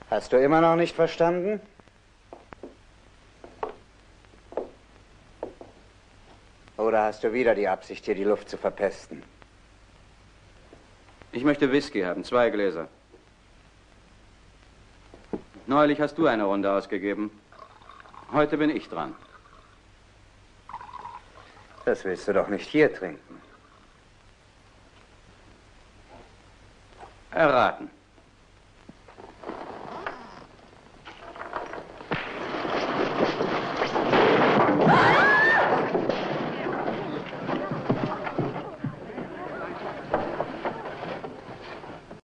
Hast du immer noch nicht verstanden? Oder hast du wieder die Absicht, hier die Luft zu verpesten? Ich möchte Whisky haben, 2 Gläser. Neulich hast du eine Runde ausgegeben. Heute bin ich dran. Das willst du doch nicht hier trinken. Erraten.